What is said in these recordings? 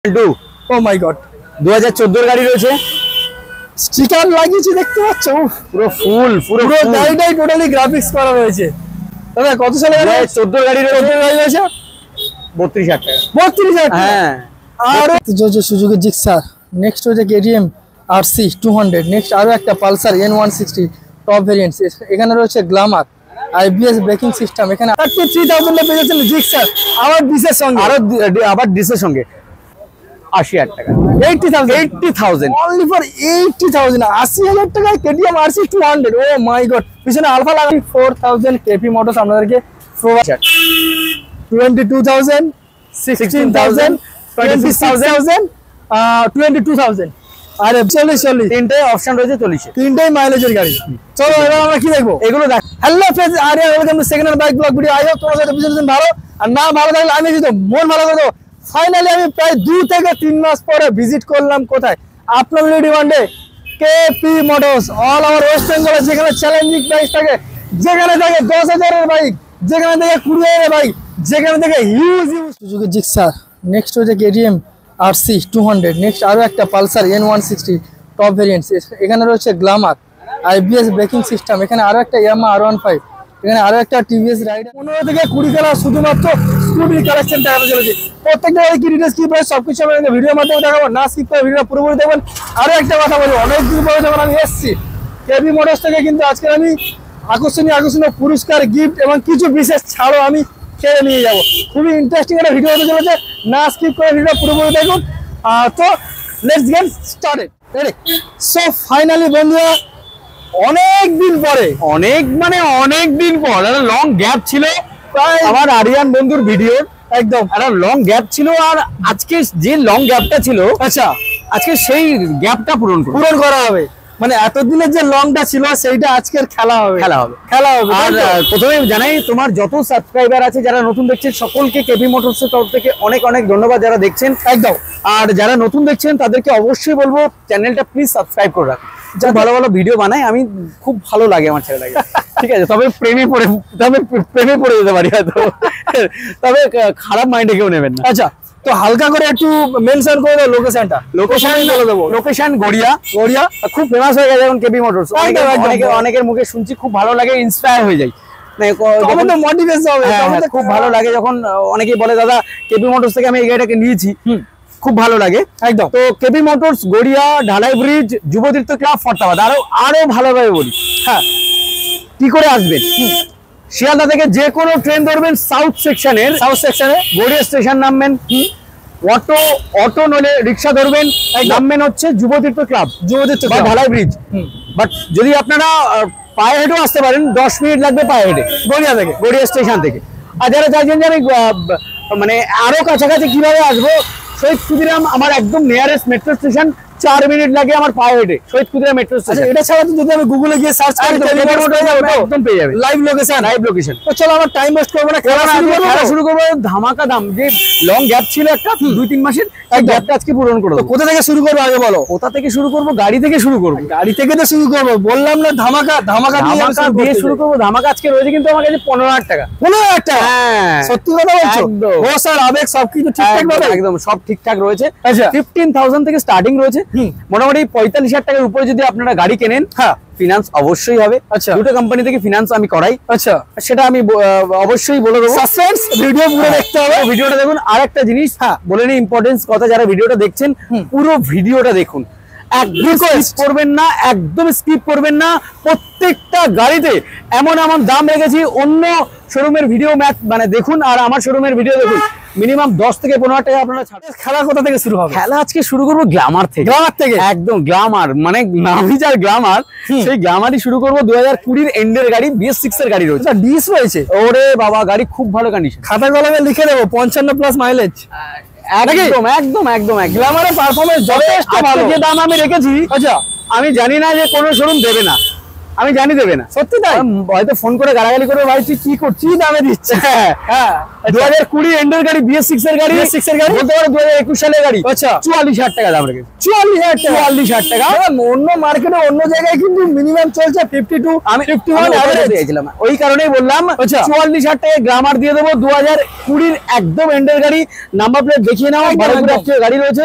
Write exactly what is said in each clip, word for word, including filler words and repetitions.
O my god দু হাজার চোদ্দোর গাড়ি রয়েছে, স্টিকার লাগিয়েছি দেখতে পাচ্ছ, পুরো ফুল পুরো পুরো গাড়িটাই টোটালি গ্রাফিক্স করা রয়েছে। দাদা কত সালে গাড়ি? চোদ্দোর গাড়ি রয়েছে, গাড়ি রয়েছে বত্রিশ হাজার টাকা। বত্রিশ হাজার হ্যাঁ, আর জোজো সুজুকি জিক্সার, নেক্সট হচ্ছে KTM RC two hundred, next আরো একটা Pulsar N one sixty top variants. এখানে রয়েছে গ্ল্যামার, আইবিএস ব্রেকিং সিস্টেম। এখানে থার্টি থ্রি থাউজেন্ড পেয়ে যাচ্ছেন জিক্সার, আবার ডিসের সঙ্গে, আরো আবার ডিসের সঙ্গে আশি হাজার টাকা, eighty thousand eighty thousand only for eighty thousand আশি হাজার টাকায় KTM RC two hundred. Oh my god, পিছনে আলফা লাগাই ফোর থাউজেন্ড কেপি মোটরস আপনাদেরকে twenty two thousand, sixteen thousand, twenty six thousand, twenty two thousand, আর চল্লিশ চল্লিশ তিনটে অপশন রয়েছে চল্লিশে, তিনটেই মাইলেজের গাড়ি। চলো এবার আমরা কি দেখবো এগুলো দেখ। হ্যালো ফ্রেন্ডস, আরে welcome to second hand bike blog video. I hope তোমার সাথে বুঝতে ভালো, আর না ভালো থাকলে আমি যেত মন ভালো করে দেবো। ফাইনালি আমি প্রায় দু থেকে তিন মাস পরে ভিজিট করলাম কোথায়, আপনাদের ডিমান্ডে KP Motors all over West বেঙ্গলে, যেখানে চ্যালেঞ্জিং প্রাইস থাকে, যেখানে থাকে দশ হাজারের বাইক, যেখানে থেকে কুড়ি হাজারের বাইক, যেখানে থেকে huge huge Suzuki Gixxer, next হচ্ছে KTM RC two hundred, next আরো একটা Pulsar N one sixty top variants. এখানে রয়েছে গ্ল্যামার, আইবিএস ব্রেকিং সিস্টেম। এখানে আরো একটা ইয়ামা আর ওয়ান ফাইভ, এখানে আরো একটা টিভিএস রাইডার। পনেরো থেকে কুড়ি কালার শুধুমাত্র স্কুটি কালেকশন দেখাতে চলেছে। প্রত্যেকটা গাড়ি কি ডিটেলস কি প্রাইস সবকিছু আমি ভিডিওর মাধ্যমে দেখাবো, না স্কিপ করে ভিডিওটা পুরোপুরি দেখবেন। আরো একটা কথা বলবো, অনেকদিন পরে যখন আমি এসেছি কেপি মোটরস থেকে, কিন্তু আজকে আমি আকর্ষণীয় আকর্ষণীয় পুরস্কার, গিফট এবং কিছু বিশেষ ছাড়ও আমি খেয়ে নিয়ে যাবো। খুবই ইন্টারেস্টিং একটা ভিডিও হতে চলেছে, না স্কিপ করে ভিডিওটা পুরোপুরি দেখুন। তো let's get started. Ready? So finally বন্ধুরা, অনেক দিন পরে, অনেক মানে অনেক দিন পর একটা লং গ্যাপ ছিল প্রায় আমার আরিয়ান বন্ধুর ভিডিও, একদম একটা লং গ্যাপ ছিল, আর আজকে যে লং গ্যাপটা ছিল, আচ্ছা আজকে সেই গ্যাপটা পূরণ করব, পূরণ করা হবে। মানে এতদিনের যে লংটা ছিল সেইটা আজকের খেলা হবে, খেলা হবে খেলা হবে। আর প্রথমে জানাই, তোমার যত সাবস্ক্রাইবার আছে যারা নতুন দেখছেন সকলকে কেপি মোটরসের তরফ থেকে অনেক অনেক ধন্যবাদ যারা দেখছেন একদম। আর যারা নতুন দেখছেন তাদেরকে অবশ্যই বলবো চ্যানেলটা প্লিজ সাবস্ক্রাইব করে রাখুন। যা ভালো ভালো ভিডিও বানায়, আমি খুব ভালো লাগে আমার ছেলেটাকে, ঠিক আছে? তবে প্রেমে পড়ে তবে প্রেমে পড়ে যেতে পারি হয়তো, তবে খারাপ মাইন্ডে কেউ নেবেন না। আচ্ছা, তো হালকা করে একটু মেনশন করে দাও লোকেশনটা। লোকেশন বলে দেবো, লোকেশন গড়িয়া। গড়িয়া খুব ফেমাস হয়ে গেছে এখন কেপি মোটরস, অনেকের মুখে শুনছি, খুব ভালো লাগে, ইন্সপায়ার হয়ে যায়, খুব ভালো লাগে যখন অনেকেই বলে দাদা কেপি মোটরস থেকে আমি এই গাড়িটাকে নিয়েছি, খুব ভালো লাগে একদম। তো কেপি মোটরস গড়িয়া, ঢালাই ব্রিজ, যুবতীর্থ ক্লাব, ফরতাবাদ। আরো আরো ভালোভাবে বলি, হ্যাঁ, কি করে আসবেন? শিয়ালদা থেকে যে কোনো ট্রেন ধরবেন, সাউথ সেকশনের সাউথ সেকশনে গড়িয়া স্টেশন নামবেন, অটো অটো নলে রিক্সা ধরবেন, নামবেন হচ্ছে যুবতীর্থ ক্লাব, যুবতীর্থ বা ঢালাই ব্রিজ। বাট যদি আপনারা পায়ে হেঁটেও আসতে পারেন, দশ মিনিট লাগবে পায়ে হেঁটে গড়িয়া থেকে, গড়িয়া স্টেশন থেকে। আর যারা চাইছেন যে আমি মানে আরো কাছাকাছি কিভাবে আসবো, শহীদ ক্ষুদিরাম আমার একদম নিয়ারেস্ট মেট্রো স্টেশন, চার মিনিট লাগে আমার পায়ে হেঁটে শহীদ ক্ষুদিরাম মেট্রো স্টেশন। এটা ছাড়া তো যদি আমি গুগলে গিয়ে সার্চ করি একদম পেয়ে যাবে লাইভ লোকেশন, লাইভ লোকেশন। তো চলো আমার টাইম ওয়েস্ট করবো না, খেলা শুরু করবো। ধামাকা দাম, যে লং গ্যাপ ছিল একটা দুই তিন মাসের, এই গ্যাপটা আজকে পূরণ করে দেবো। কোথা থেকে শুরু করবো আগে বলো? কোথা থেকে শুরু করবো? গাড়ি থেকে শুরু করবো, গাড়ি থেকে তো শুরু করবো, বললাম না ধামাকা ধামাকা ধামাকা দিয়ে শুরু করবো। ধামাকা আজকে রয়েছে কিন্তু আমার কাছে পনেরো হাজার টাকা। পনেরো হাজার টাকা? হ্যাঁ, সত্যি কথা বলছো? ও স্যার, আবেগ সবকিছু ঠিকঠাক ভাবে? একদম সব ঠিকঠাক রয়েছে। আচ্ছা, ফিফটিন থাউজেন্ড থেকে স্টার্টিং রয়েছে, মোটামুটি পঁয়তাল্লিশ হাজার টাকার উপরে যদি আপনারা গাড়ি কেনেন, হ্যাঁ, ফিনান্স অবশ্যই হবে। আচ্ছা, দুটো কোম্পানি থেকে ফিনান্স আমি করাই। আচ্ছা, সেটা আমি অবশ্যই বলে দেবো। সাসপেন্স, ভিডিও পুরো দেখতে হবে, ভিডিওটা দেখুন। আর একটা জিনিস হ্যাঁ বলে নিই, ইম্পর্টেন্স কথা, যারা ভিডিওটা দেখছেন পুরো ভিডিওটা দেখুন, একদম স্কিপ করবেন না, একদম স্কিপ করবেন না। প্রত্যেকটা গাড়িতে এমন এমন দাম রেখেছি, অন্য শোরুমের ভিডিও ম্যাচ মানে দেখুন আর আমার শোরুমের ভিডিও দেখুন, মিনিমাম দশ থেকে পনেরো হাজার টাকা আপনারা ছাড়। খেলা কোথা থেকে শুরু হবে? খেলা আজকে শুরু করবো গ্ল্যামার থেকে। গ্ল্যামার থেকে? একদম গ্ল্যামার, মানে নামই যার গ্ল্যামার, সেই গ্ল্যামারই শুরু করবো। দুই হাজার কুড়ির এন্ডের গাড়ি, বিএস সিক্স এর গাড়ি রয়েছে, ডিস রয়েছে। ওরে বাবা, গাড়ি খুব ভালো কন্ডিশন, খাতা কলমে লিখে দেবো পঞ্চান্ন প্লাস মাইলেজ। একদম একদম একদম গ্ল্যামারের পারফরম্যান্স যথেষ্ট ভালো। যে দাম আমি রেখেছি, আচ্ছা, আমি জানি না যে কোনো শোরুম দেবে না, আমি জানি দেবে না। সত্যি তাই? হয়তো ফোন করে গালাগালি করে ভাই তুই কি করছিস, দামে দিচ্ছে। হ্যাঁ দু হাজার কুড়ি এন্ডের গাড়ি, বিএস সিক্স এর গাড়ি, সিক্স এর গাড়ি বলতে পারো দু হাজার একুশ সালের গাড়ি। আচ্ছা, চুয়াল্লিশ হাজার টাকা দাম রেখেছে। চুয়াল্লিশ হাজার টাকা চুয়াল্লিশ হাজার টাকা। অন্য মার্কেটে অন্য জায়গায় কিন্তু মিনিমাম চলছে ফিফটি টু আমি ফিফটি ওয়ান দিয়েছিলাম, ওই কারণেই বললাম। আচ্ছা, চুয়াল্লিশ হাজার টাকা গ্রামার দিয়ে দেবো। দু হাজার কুড়ির একদম এন্ডের গাড়ি, নাম্বার প্লেট দেখিয়ে নাও, গাড়ি রয়েছে,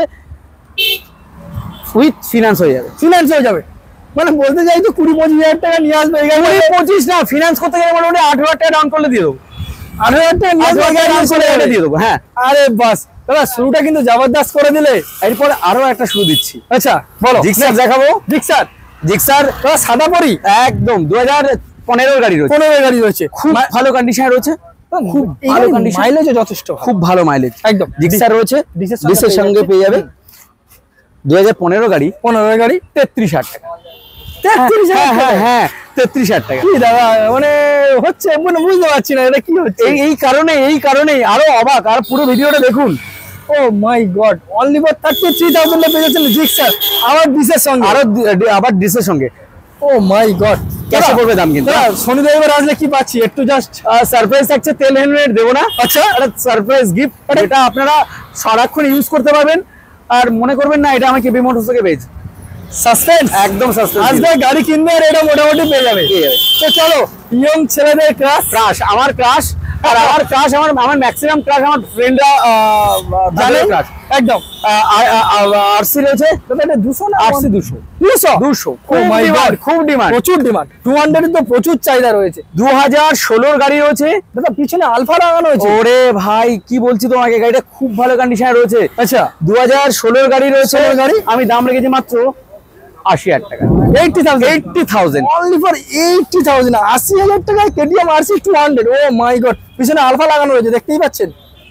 উইথ ফিনান্স হয়ে যাবে। ফিনান্স হয়ে যাবে মানে বলতে চাই তো কুড়ি পঁচিশ হাজার টাকা নিয়ে আসবে। কুড়ি পঁচিশ না, ফিনান্স করতে গেলে মোটামুটি আঠারো হাজার টাকা ডাউন করলে দিয়ে দেবো। আঠারো হাজার টাকা নিয়ে আসবে দিয়ে দেবো। হ্যাঁ, আরে বাস দাদা, শুরুটা কিন্তু জবরদস্ত করে দিলে। এরপর আরো একটা শুরু দিচ্ছি। আচ্ছা বলো, জিক্সার দেখাবো। জিক্সার জিক্সার সাদা পরি একদম দু হাজার পনেরোর গাড়ি রয়েছে। পনেরো গাড়ি রয়েছে, খুব ভালো কন্ডিশনে রয়েছে, খুব ভালো কন্ডিশন, মাইলেজও যথেষ্ট, খুব ভালো মাইলেজ একদম। জিক্সার রয়েছে, ডিসের সঙ্গে পেয়ে যাবে। দু হাজার পনেরো গাড়ি, পনেরো গাড়ি তেত্রিশ হাজার টাকা। তেত্রিশ হ্যাঁ হ্যাঁ হ্যাঁ তেত্রিশ হাজার টাকা। কি দাদা মানে হচ্ছে, মানে বুঝতে পারছি না এটা কি হচ্ছে। এই এই কারণে এই কারণেই আরো অবাক। আর পুরো ভিডিওটা দেখুন। Oh my god, only for thirty three thousand এ পেয়েছেন জিক্সার, আবার ডিসের সঙ্গে, আরো আবার ডিসের সঙ্গে। ও মাই গড, ক্যাশে পড়বে দাম কিন্তু। শনিবার এবার আসলে কি পাচ্ছি একটু জাস্ট সারপ্রাইজ থাকছে, তেল হেলমেট দেবো না। আচ্ছা, একটা সারপ্রাইজ গিফট, এটা আপনারা সারাক্ষণ ইউজ করতে পারবেন। আর মনে করবেন না এটা আমি কেবি মোটরস থেকে পেয়েছি। সাসপেন্স, একদম সাসপেন্স। আজকে গাড়ি কিনবে আর এটা মোটামুটি পেয়ে যাবে। তো চলো, ইয়ং ছেলেদের ক্রাশ, ক্রাশ আমার ক্রাশ, আর আমার ক্রাশ আমার আমার ম্যাক্সিমাম ক্রাশ আমার ফ্রেন্ডরা জানে। ক্রাশ একদম। আরসি রয়েছে, এটা দুশো না আরসি দুশো দুশো দুশো খুব ডিমান্ড, খুব ডিমান্ড, প্রচুর ডিমান্ড। টু হান্ড্রেড তো প্রচুর চাহিদা রয়েছে। দু হাজার ষোলোর গাড়ি রয়েছে দাদা, পিছনে আলফা লাগানো হয়েছে। ওরে ভাই কি বলছি তোমাকে, গাড়িটা খুব ভালো কন্ডিশনে রয়েছে। আচ্ছা, দু হাজার ষোলোর গাড়ি রয়েছে। গাড়ি আমি দাম রেখেছি মাত্র আশি হাজার টাকা। Eighty thousand eighty thousand only for eighty thousand আশি হাজার টাকায় KTM RC two hundred. Oh my god, পিছনে আলফা লাগানো রয়েছে, দেখতেই পাচ্ছেন।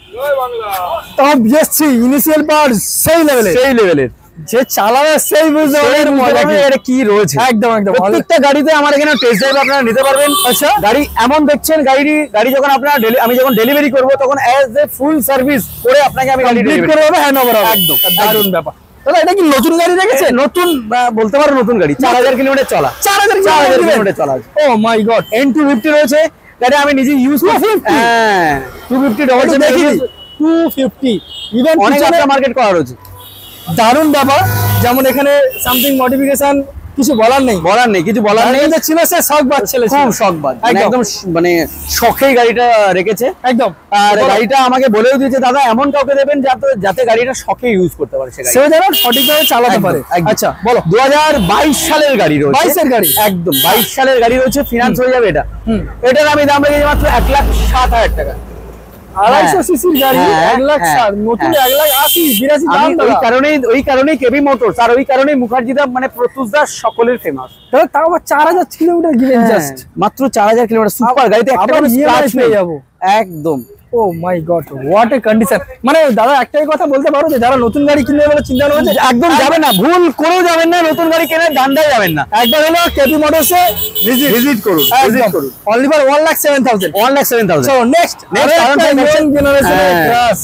তাও বিএসসি ইনিশিয়াল পাওয়ার সেই লেভেলের, সেই লেভেলের, যে চালাবে সেই বুঝতে পারবে এটা কি রয়েছে। একদম একদম। প্রত্যেকটা গাড়িতে আমার এখানে টেস্ট ড্রাইভ আপনারা নিতে পারবেন। আচ্ছা, গাড়ি এমন দেখছেন, গাড়ি গাড়ি যখন আপনারা আমি যখন ডেলিভারি করব তখন অ্যাজ এ ফুল সার্ভিস করে আপনাকে আমি গাড়ি ডেলিভারি করে দেব, হ্যান্ড ওভার হবে। একদম দারুণ ব্যাপার। দাদা, এটা কি নতুন গাড়ি রেখেছে? নতুন বলতে পারো নতুন গাড়ি, চার হাজার কিলোমিটার চলা, চার হাজার কিলোমিটার চলা। Oh my god, N two fifty রয়েছে, গাড়ি আমি নিজে ইউজ করছি। হ্যাঁ, টু ফিফটি ডবল দেখি টু ফিফটি ইভেন অনেক একটা মার্কেট করা রয়েছে। দারুণ ব্যাপার। যেমন এখানে সামথিং মডিফিকেশন কিছু বলার নেই, বলার নেই কিছু বলার নেই। ছিল সে শখবাজ ছেলে, খুব শখবাজ, একদম মানে শখেই গাড়িটা রেখেছে একদম। আর গাড়িটা আমাকে বলেও দিয়েছে, দাদা এমন কাউকে দেবেন যাতে যাতে গাড়িটা শখে ইউজ করতে পারে, সে যেন সঠিকভাবে চালাতে পারে। আচ্ছা বলো, দু হাজার বাইশ সালের গাড়ি রয়েছে, বাইশের গাড়ি একদম বাইশ সালের গাড়ি রয়েছে, ফিনান্স হয়ে যাবে। এটা এটার আমি দাম রেখেছি মাত্র এক লাখ সাত হাজার টাকা। আড়াইশো সিসির গাড়ি, এক লাখ ষাট, নতুন এক লাখ আশি বিরাশি দাম। ওই কারণেই ওই কারণেই কেবি মোটরস আর ওই কারণেই মুখার্জিদা মানে প্রত্যুষদা সকলের ফেমাস। তাও আবার চার হাজার কিলোমিটার গিলেন, জাস্ট মাত্র চার হাজার কিলোমিটার সুপার গাড়িতে একটা স্ক্র্যাচ পেয়ে যাবো একদম। Oh my god, what a condition. মানে দাদা একটাই কথা বলতে পারো যে যারা নতুন গাড়ি কিনবে বলে চিন্তা করছে, একদম যাবে না, ভুল করেও যাবেন না, নতুন গাড়ি কেনার ধান্দায় যাবেন না। একবার হলো কেপি মোটরসে ভিজিট করুন, ভিজিট করুন। Only for one lakh seven thousand, one lakh seven thousand. So next next young জেনারেশনের ক্রাশ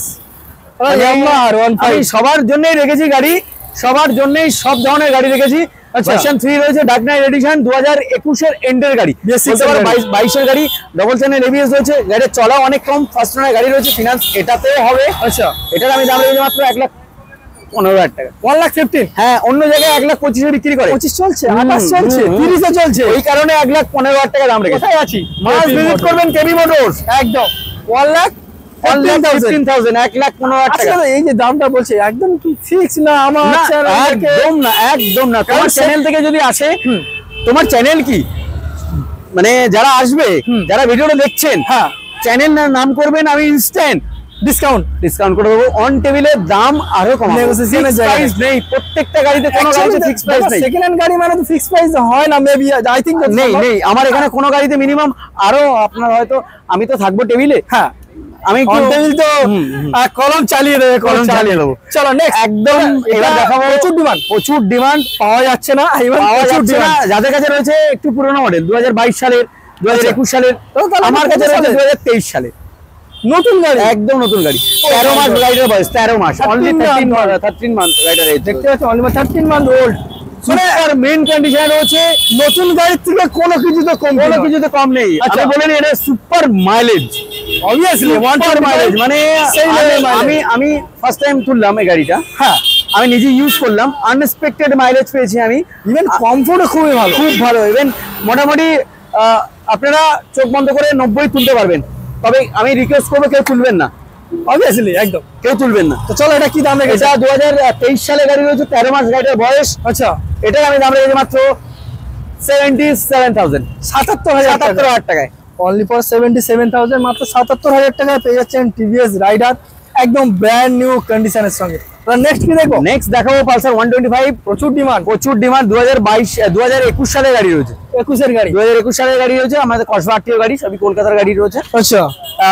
ইয়ামাহা ওয়ান ফাইভ। আমি সবার জন্যই রেখেছি গাড়ি, সবার জন্যই সব ধরনের গাড়ি রেখেছি। ভার্সন থ্রি রয়েছে, ডার্ক নাইট এডিশন, দু হাজার একুশের এন্ডের গাড়ি, বাইশের গাড়ি, ডবল চ্যানেল এবিএস রয়েছে। গাড়ির চলা অনেক কম, ফার্স্ট ওনার গাড়ি রয়েছে, ফিনান্স এটাতেও হবে। আচ্ছা, এটার আমি দাম রেখেছি মাত্র এক লাখ পনেরো হাজার টাকা, ওয়ান লাখ ফিফটিন। হ্যাঁ, অন্য জায়গায় এক লাখ পঁচিশে বিক্রি করে, পঁচিশ চলছে, আঠাশ চলছে, তিরিশে চলছে, ওই কারণে এক লাখ পনেরো হাজার টাকা দাম রেখেছি। কোথায় আছি? মাস ভিজিট করবেন কেবি মোটরস, একদম ওয়ান লাখ ফিফটিন থাউজেন্ড, এক লাখ পনেরো হাজার টাকা। এই যে দামটা বলছে একদম কি ফিক্স না? আমার একদম না, একদম না। তোমার চ্যানেল থেকে যদি আসে, তোমার চ্যানেল কি মানে যারা আসবে, যারা ভিডিওটা দেখছেন, হ্যাঁ চ্যানেল নাম করবেন, আমি ইনস্ট্যান্ট ডিসকাউন্ট ডিসকাউন্ট করে দেবো। অন টেবিলের দাম আরো কম, নেগোসিয়েশনের প্রাইস নেই প্রত্যেকটা গাড়িতে, কোনো গাড়িতে ফিক্স প্রাইস নেই। সেকেন্ড হ্যান্ড গাড়ি মানে তো ফিক্স প্রাইস হয় না, মেবি আই থিংক নেই নেই আমার এখানে কোনো গাড়িতে মিনিমাম আরো আপনার হয়তো, আমি তো থাকবো টেবিলে, হ্যাঁ আমি টেবিল তো কলম চালিয়ে দেবে, কলম চালিয়ে দেবো। চলো নেক্সট, একদম এবার দেখাবো। প্রচুর ডিমান্ড, প্রচুর ডিমান্ড, পাওয়া যাচ্ছে না, পাওয়া যাচ্ছে না। যাদের কাছে রয়েছে একটু পুরোনো মডেল, দু হাজার বাইশ সালের, দু হাজার একুশ সালের, আমার কাছে রয়েছে দু হাজার তেইশ সালের নতুন গাড়ি, একদম নতুন গাড়ি। তেরো মাস গাড়ির বয়স, তেরো মাস, অনলি থার্টিন মান্থ গাড়িটা রয়েছে, দেখতে পাচ্ছ, only thirteen month old. Super main condition রয়েছে, নতুন গাড়ির থেকে কোনো কিছু তো কম, কোনো কিছুতে কম নেই। আচ্ছা আমি বলে নি এটা super mileage, obviously super mileage, মানে সেই level আমি- আমি আমি ফার্স্ট টাইম তুললাম এই গাড়িটা, হ্যাঁ আমি নিজে ইউজ করলাম, আনএক্সপেক্টেড মাইলেজ পেয়েছি আমি। ইভেন কমফোর্টও খুবই ভালো, খুব ভালো, ইভেন মোটামুটি আহ, আপনারা চোখ বন্ধ করে নব্বই তুলতে পারবেন, তবে আমি রিকোয়েস্ট করবো কেউ তুলবেন না, অবভিয়াসলি একদম। কেউ তুলবেন না। তো চলো এটা কি দাম রেখেছে? এটা দু হাজার তেইশ সালে গাড়ি রয়েছে, তেরো মাস গাড়িটার বয়স। আচ্ছা এটার আমি দাম রেখেছি মাত্র সেভেন্টি সেভেন থাউজেন্ড, সাতাত্তর হাজার সাতাত্তর হাজার টাকায়। Only for seventy seven thousand, মাত্র সাতাত্তর হাজার টাকায় পেয়ে যাচ্ছেন টিভিএস রাইডার, একদম ব্র্যান্ড নিউ কন্ডিশনের সঙ্গে। নেক্সট কি দেখবো? নেক্সট দেখাবো পালসার ওয়ান টোয়েন্টি ফাইভ, প্রচুর ডিমান্ড, প্রচুর ডিমান্ড। দু হাজার বাইশ দু হাজার একুশ সালের গাড়ি রয়েছে, একুশের গাড়ি, দু হাজার একুশ সালের গাড়ি রয়েছে, আমাদের কসবা আরটিও গাড়ি, সবই কলকাতার গাড়ি রয়েছে। আচ্ছা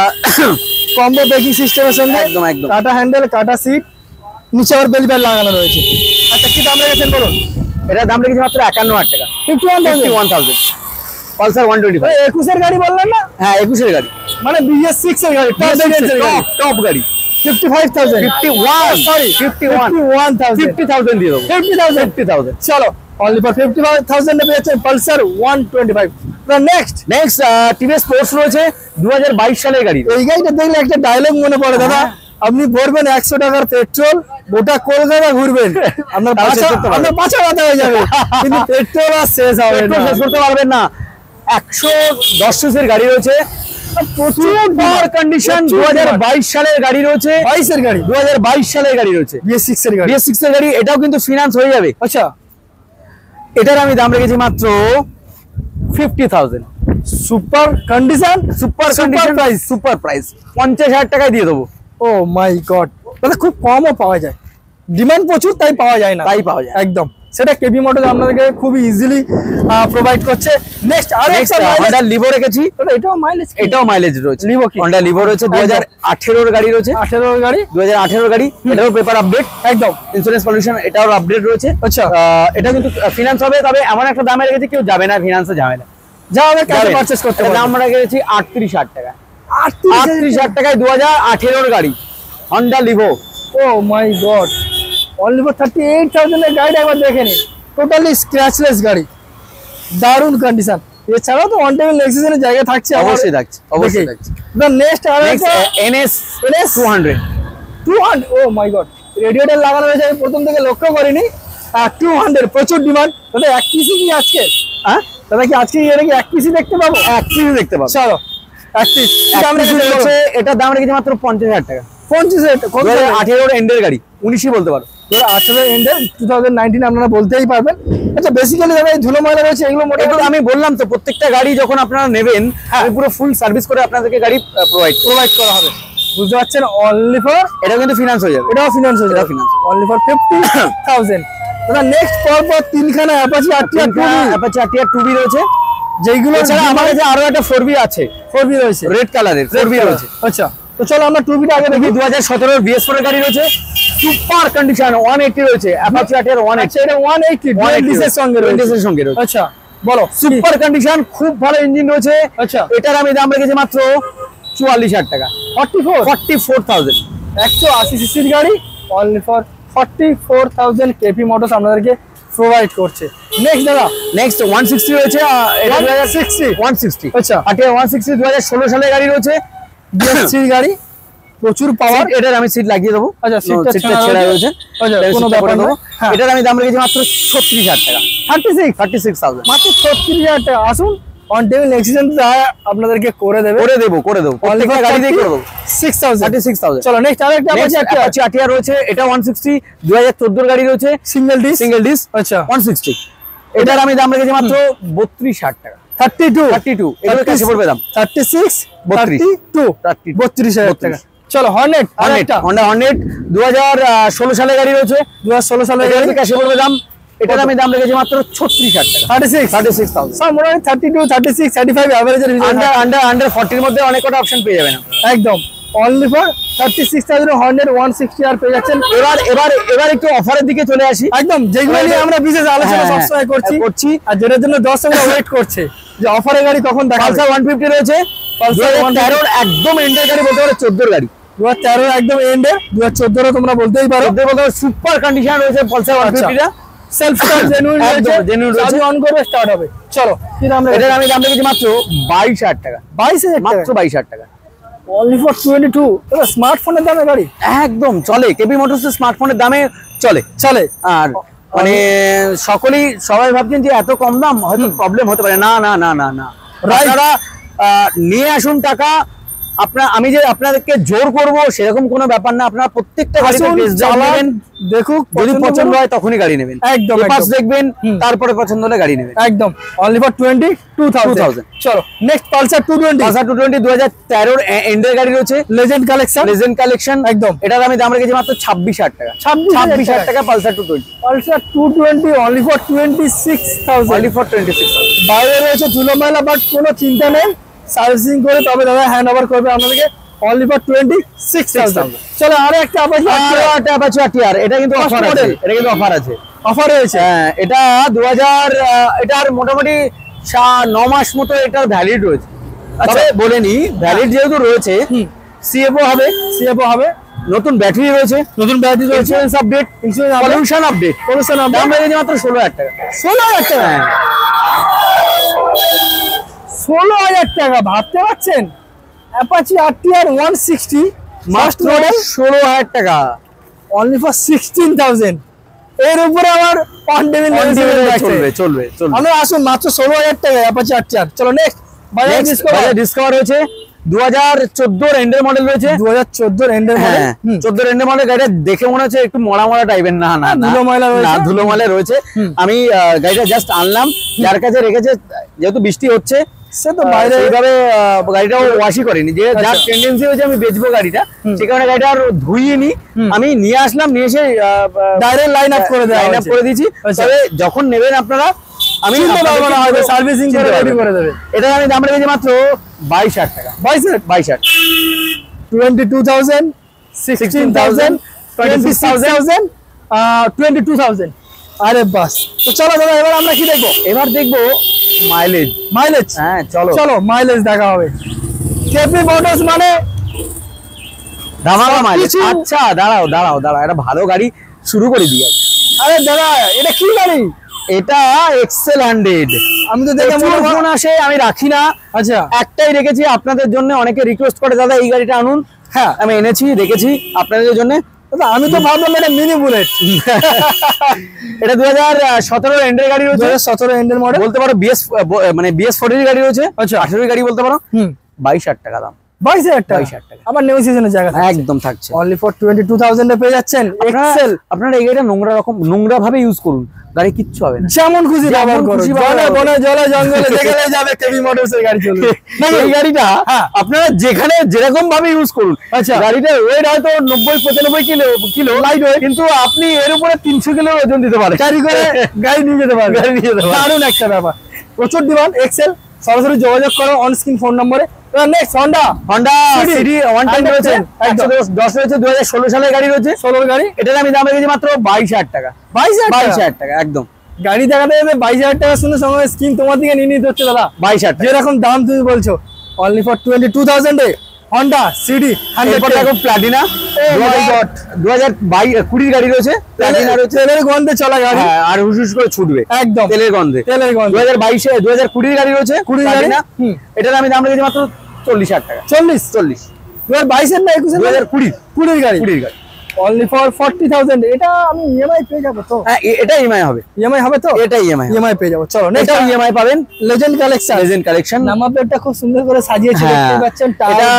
কম্বো ব্রেকিং সিস্টেমের সঙ্গে, একদম একদম কাটা হ্যান্ডেল, কাটা সিট, নিচে আবার বেল প্যাড লাগানো রয়েছে। আচ্ছা কি দাম রেখেছেন বলুন? এটার দাম রেখেছি মাত্র একান্ন হাজার টাকা, fifty one fifty one thousand Pulsar one twenty five. একুশের গাড়ি বললেন না? হ্যাঁ একুশের গাড়ি, মানে বিএস সিক্স এর গাড়ি, টপ ভেরিয়েন্টের গাড়ি, টপ গাড়ি, fifty five thousand, fifty one sorry fifty one one thousand, fifty thousand দিয়ে দেবো, ফিফটি থাউজেন্ড, ফিফটি থাউজেন্ড। চলো only for fifty five thousand পেয়েছেন Pulsar one twenty five. Next next TVS sports রয়েছে, দু হাজার বাইশ সালের গাড়ি। এই গাড়িটা দেখলে একটা ডায়লগ মনে পড়ে দাদা, আপনি ভরবেন একশো টাকার পেট্রোল, গোটা কলকাতা ঘুরবেন, আপনার তাও শেষ পাঁচা করতে পারবেন। আপনার পাঁচা ব্যথা হয়ে যাবে, কিন্তু পেট্রোল আর শেষ হবে না। পেট্রোল শেষ করতে পারবেন না। একশো দশ সিসির গাড়ি রয়েছে, প্রচুর কন্ডিশন। দু হাজার বাইশ সালের গাড়ি রয়েছে, বাইশের গাড়ি, দু হাজার বাইশ সালের গাড়ি রয়েছে, বিএস সিক্স এর গাড়ি। বিএস সিক্স এর গাড়ি, এটাও কিন্তু ফিনান্স হয়ে যাবে। আচ্ছা এটার আমি দাম রেখেছি মাত্র fifty thousand, super condition, super Super condition price, super price, পঞ্চাশ হাজার টাকায় দিয়ে দেবো। ও মাই গড, দাদা খুব কমও পাওয়া যায়, ডিমান্ড প্রচুর তাই পাওয়া যায় না, তাই পাওয়া যায় একদম। সেটা কেবি মোটরস আপনাদেরকে খুবই ইজিলি প্রোভাইড করছে। নেক্সট আর একটা হন্ডা লিভো রেখেছি, এটাও মাইলেজ, এটাও মাইলেজ রয়েছে। লিভো কি? হন্ডা লিভো রয়েছে, দু হাজার আঠেরোর গাড়ি রয়েছে, আঠেরো গাড়ি, দু হাজার আঠেরোর গাড়ি, এটাও পেপার আপডেট, একদম ইন্স্যুরেন্স পলিউশন এটাও আপডেট রয়েছে। আচ্ছা আহ, এটা কিন্তু ফিনান্স হবে, তবে এমন একটা দামে রেখেছি কেউ যাবে না ফিনান্সে ঝামেলা, যা হবে ক্যাশে যাবে। পারচেজ করতে এটার পারবেন। দাম রেখেছি আটত্রিশ হাজার টাকা, আটত্রিশ আটত্রিশ হাজার টাকায় দু হাজার আঠেরোর গাড়ি Honda Livo. Oh my god, only for thirty eight thousand এর গাড়িটা একবার দেখে নিন, টোটালি স্ক্র্যাচলেস গাড়ি, দারুণ কন্ডিশন। এছাড়াও তো অন টেবিল নেক্সিসের জায়গা থাকছে, অবশ্যই থাকছে, অবশ্যই থাকছে। নেক্সট আর একটা NS NS two hundred, two hundred, oh my god, radiator লাগানো রয়েছে, আমি প্রথম থেকে লক্ষ্য করিনি। টু হান্ড্রেড প্রচুর ডিমান্ড। দাদা এক পিসি কি আজকে, হ্যাঁ দাদা কি আজকে এটা কি এক পিসি দেখতে পাবো? এক পিস দেখতে পাবো। চলো এক পিস দাম রয়েছে, এটার দাম রেখেছি মাত্র পঞ্চাশ হাজার টাকা, পঞ্চাশ হাজার, আঠেরোর এন্ডের গাড়ি, উনিশই বলতে পারো, আঠারো এন্ডের টু থাউজেন্ড নাইনটিন আপনারা বলতেই পারবেন। আচ্ছা বেসিক্যালি দাদা এই ধুলো ময়লা রয়েছে এগুলো এগুলো মোটামুটি আমি বললাম তো, প্রত্যেকটা গাড়ি যখন আপনারা নেবেন আমি পুরো ফুল সার্ভিস করে আপনাদেরকে গাড়ি প্রোভাইড প্রোভাইড করা হবে, বুঝতে পারছেন। অনলি ফর, এটা কিন্তু ফিনান্স হয়ে যাবে, এটাও ফিনান্স হয়ে যাবে, এটাও finance। Only for fifty thousand. দাদা নেক্সট পর পর তিনখানা Apache RTR Apache RTR two V রয়েছে, যেগুলো এছাড়া আমার কাছে আরো একটা ফোর বি আছে, ফোর বি রয়েছে, রেড কালারের ফোর বি রয়েছে। আচ্ছা তো চলো আমরা টু বিটা আগে দেখি। দু হাজার সতেরোর বিএস ফোর এর গাড়ি রয়েছে, সুপার কন্ডিশন, ওয়ান এইটি রয়েছে, অ্যাপাচি আরটিআর ওয়ান এইটি, আচ্ছা এটা ওয়ান এইটি ডিসের সঙ্গে রয়েছে, ডিসের সঙ্গে রয়েছে। আচ্ছা বলো সুপার কন্ডিশন, খুব ভালো ইঞ্জিন রয়েছে। আচ্ছা এটার আমি দাম রেখেছি মাত্র চুয়াল্লিশ হাজার টাকা, forty four forty four thousand, একশো আশি সিসির গাড়ি, only for forty four thousand KP Motors আপনাদেরকে প্রোভাইড করছে। নেক্সট দাদা নেক্সট ওয়ান সিক্সটি রয়েছে, ওয়ান সিক্সটি, ওয়ান সিক্সটি আচ্ছা আরটিআর ওয়ান সিক্সটি দু হাজার ষোলো সালের গাড়ি রয়েছে, বিএসসির গাড়ি, প্রচুর পাওয়ার। Seat, এটার আমি সিট লাগিয়ে দেবো, আচ্ছা সিটটা সিটটা ছেঁড়া রয়েছে, আচ্ছা এটার কোনো seatটা ব্যাপার করে না। দেবো। হ্যাঁ এটার আমি দাম রেখেছি মাত্র ছত্রিশ হাজার টাকা, thirty six thirty six thousand, মাত্র ছত্রিশ হাজার টাকা। আসুন অন টেবিল এক্সিডেন্ট আপনাদেরকে করে দেবে, করে দেবো করে দেবো প্রত্যেকটা গাড়ি দিয়ে করে দেবো, six thousand thirty six thousand. চলো নেক্সট আরেকটা অ্যাপাচি আরটিআর রয়েছে, এটা ওয়ান সিক্সটি দু হাজার চোদ্দোর গাড়ি রয়েছে, সিঙ্গেল ডিস, সিঙ্গেল ডিস, আচ্ছা ওয়ান সিক্সটি। এটার আমি দাম রেখেছি মাত্র বত্রিশ হাজার টাকা, থার্টি টু, থার্টি টু, এগুলো ক্যাশে পড়বে দাম, থার্টি সিক্স, বত্রিশ, থার্টি টু, থার্টি বত্রিশ হাজার টাকা। চলো হর্নেট আরেকটা হন্ডা হর্নেট দু হাজার ষোলো সালের গাড়ি রয়েছে, দু হাজার ষোলো সালে এটার ক্যাশে পড়বে দাম, এটার আমি দাম রেখেছি মাত্র ছত্রিশ হাজার টাকা, thirty six, thirty six thousand. সব মোটামুটি thirty two, thirty six, thirty five অ্যাভারেজের আন্ডার আন্ডার আন্ডার ফর্টির মধ্যে অনেক কটা অপশন পেয়ে যাবেন, একদম only for thirty six thousand Hornet one sixty আর পেয়ে যাচ্ছেন। এবার এবার এবার একটু অফারের দিকে চলে আসি, একদম যেগুলো নিয়ে আমরা বিশেষ আলোচনা হ্যাঁ, সবসময় করছি করছি আর যেটার জন্য দর্শকরা ওয়েট করছে যে অফারের গাড়ি কখন দেখাবে। পালসার ওয়ান ফিফটি রয়েছে, পালসার ওয়ান তেরোর একদম এন্ডের গাড়ি বলতে পারো, চোদ্দোর গাড়ি, দু হাজার তেরো একদম এন্ডে, দু হাজার চোদ্দো তোমরা বলতেই পারো, চোদ্দোর বলতে পারো, সুপার কন্ডিশন রয়েছে পালসার ওয়ান ফিফটিটা, সেলফ স্টার্ট জেনুইন রয়েছে, জেনুইন রয়েছে, অন করবে স্টার্ট হবে। চলো কি দাম রেখেছো? এটার আমি দাম রেখেছি মাত্র বাইশ হাজার টাকা। বাইশ হাজার মাত্র বাইশ হাজার টাকা। Only for twenty two. এটা স্মার্টফোনের দামে গাড়ি একদম চলে, কেবি মোটরস স্মার্টফোনের দামে চলে চলে। আর মানে সকলেই সবাই ভাবছেন যে এত কম দাম হয়তো প্রবলেম হতে পারে, না না না না না, আপনারা নিয়ে আসুন টাকা। আপনার আমি যে আপনাদেরকে জোর করব সেরকম কোনো ব্যাপার না, আপনারা প্রত্যেকটা গাড়ি চালাবেন, দেখুন যদি পছন্দ হয় তখনই গাড়ি নেবেন, একদম পাস দেখবেন, তারপরে পছন্দ হলে গাড়ি নেবেন। একদম only for twenty two thousand. চলো next Pulsar two twenty. Pulsar two twenty দু হাজার তেরোর এন্ডের গাড়ি রয়েছে, লেজেন্ড কালেকশন, লেজেন্ড কালেকশন একদম। এটার আমি দাম রেখেছি মাত্র ছাব্বিশ হাজার টাকা। ছাব্বিশ হাজার টাকা Pulsar two twenty. Pulsar two twenty only for twenty six thousand. Only for twenty six. বাইরে রয়েছে ধুলো ময়লা, বাট কোনো চিন্তা নেই, সার্ভিসিং করে তবে দাদা হ্যান্ড ওভার করবে আপনাদেরকে only for twenty six thousand. চলো আরো একটা অ্যাপাচি অ্যাপাচি আরটিআর, এটা কিন্তু অফার আছে, এটা কিন্তু অফার আছে, অফার রয়েছে। হ্যাঁ এটা দু হাজার, এটার মোটামুটি ন মাস মতো এটার ভ্যালিড রয়েছে। আচ্ছা বলে নি, ভ্যালিড যেহেতু রয়েছে সিএফও হবে, সিএফও হবে, নতুন ব্যাটারি রয়েছে, নতুন ব্যাটারি রয়েছে, insurance update, insurance pollution update, pollution update. দাম রেখেছি মাত্র ষোলো হাজার টাকা। ষোলো হাজার টাকা, ষোলো হাজার টাকা ভাবতে পারছেন? অ্যাপাচি আরটিআর ওয়ান সিক্সটি মাত্র ষোলো হাজার টাকা, অনলি ফর সিক্সটিন থাউজেন্ড। এর উপরে আমার অন ডেমিন চলবে চলবে চলবে। আমরা আসুন মাত্র ষোলো হাজার টাকা অ্যাপাচি আরটিআর। চলো নেক্সট বাজাজ ডিসকভার। ডিসকভার রয়েছে দু হাজার চোদ্দোর এন্ডের মডেল রয়েছে, দু হাজার চোদ্দোর এন্ডের মডেল, চোদ্দোর এন্ডের মডেল। গাড়িটা দেখে মনে হচ্ছে একটু মরা মরা টাইপের, না না ধুলো ময়লা রয়েছে, ধুলো ময়লা রয়েছে। আমি গাড়িটা জাস্ট আনলাম, যার কাছে রেখেছে, যেহেতু বৃষ্টি হচ্ছে সে তো বাইরে এইভাবে গাড়িটাও ওয়াশই করেনি, যে যার টেন্ডেন্সি হয়েছে আমি বেচবো গাড়িটা, সে কারণে গাড়িটা আর ধুইনি, আমি নিয়ে আসলাম, নিয়ে এসে ডাইরেক্ট লাইন আপ করে লাইন আপ করে দিয়েছি। তবে যখন নেবেন আপনারা আমি সার্ভিসিং করে রেডি করে দেবে। এটা আমি দাম রেখেছি মাত্র বাইশ হাজার টাকা। বাইশ হাজার বাইশ হাজার twenty two thousand, sixteen thousand, twenty thousand, twenty two thousand. আরে বাস। তো চলো দাদা এবার আমরা কি দেখবো? এবার দেখবো মাইলেজ। মাইলেজ, হ্যাঁ চলো চলো মাইলেজ দেখা হবে। কেপি মোটরস মানে ধামাকা মাইলেজ। আচ্ছা দাঁড়াও দাঁড়াও দাঁড়াও, এটা ভালো গাড়ি শুরু করে দিয়ে। আরে দাদা এটা কি গাড়ি? এটা এক্সেল হান্ড্রেড। আমি তো দেখে মনে ফোন আসে, আমি রাখি না। আচ্ছা একটাই রেখেছি আপনাদের জন্য, অনেকে রিকোয়েস্ট করে দাদা এই গাড়িটা আনুন, হ্যাঁ আমি এনেছি, রেখেছি আপনাদের জন্য। আমি তো ভাবলাম এটা মিনি বুলেট। এটা দু হাজার সতেরো এন্ডের গাড়ি রয়েছে, সতেরো এন্ডের মডেল বলতে পারো, বিএস মানে বিএস ফোর্টির গাড়ি রয়েছে। আচ্ছা আঠেরোর গাড়ি বলতে পারো। হুম বাইশ হাজার টাকা দাম। বাইশ হাজার টাকা, বাইশ হাজার টাকা। আবার নেগোসিয়েশনের জায়গা একদম থাকছে। Only for twenty two thousand এ পেয়ে যাচ্ছেন এক্সেল। আপনারা এই গাড়িটা নোংরা রকম নোংরা ভাবে ইউজ করুন, গাড়ি কিচ্ছু হবে না, যেমন খুশি ব্যবহার করুন, জলে বনে জলে জঙ্গলে যেখানে যাবে কেবি মোটরস এর গাড়ি চলবে। এই গাড়িটা আপনারা যেখানে যেরকম ভাবে ইউজ করুন। আচ্ছা গাড়িটার ওয়েট হয়তো নব্বই পঁচানব্বই কিলো কিলো লাইট ওয়েট, কিন্তু আপনি এর উপরে তিনশো কিলো ওজন দিতে পারেন, ক্যারি করে গাড়ি নিয়ে যেতে পারেন, গাড়ি নিয়ে যেতে পারেন। দারুণ একটা ব্যাপার। প্রচুর ডিমান্ড এক্সেল, সরাসরি যোগাযোগ করো অন স্ক্রিন ফোন নম্বরে। Next Honda Honda City one ten রয়েছে, একশো দশ রয়েছে, দু হাজার ষোলো সালের গাড়ি রয়েছে, ষোলোর গাড়ি। এটার আমি দাম রেখেছি মাত্র বাইশ হাজার টাকা। বাইশ বাইশ হাজার টাকা একদম। গাড়ি দেখাতে যাবে বাইশ হাজার টাকা শুনে সঙ্গে স্ক্রিন তোমার দিকে নিয়ে নিতে হচ্ছে দাদা। বাইশ হাজার যেরকম দাম তুমি বলছো, only for twenty two thousand এ হন্ডা সিডি হান্ড্রেড প্লাটিনা দু হাজার কুড়ির গাড়ি রয়েছে, প্লাটিনা রয়েছে, তেলের গন্ধে চলা গাড়ি, আর হুস হুস করে ছুটবে একদম তেলের গন্ধে, তেলের গন্ধে। দু হাজার বাইশে দু হাজার কুড়ির গাড়ি রয়েছে, কুড়ির গাড়ি না, এটার আমি দাম রেখেছি মাত্র চল্লিশ হাজার টাকা। চল্লিশ চল্লিশ দু হাজার বাইশের না একুশে, দু হাজার কুড়ির কুড়ির গাড়ি, কুড়ির গাড়ি অনলি ফর ফর্টি থাউজেন্ড। এটা আমি ইএমআই পেয়ে যাবো তো? হ্যাঁ এটা ইএমআই হবে, ইএমআই হবে তো? এটা ইএমআই ইএমআই পেয়ে যাবো। চলো নেক্সট ইএমআই পাবেন legend collection. Legend collection number প্লেটটা খুব সুন্দর করে সাজিয়েছে, দেখতে পাচ্ছেন।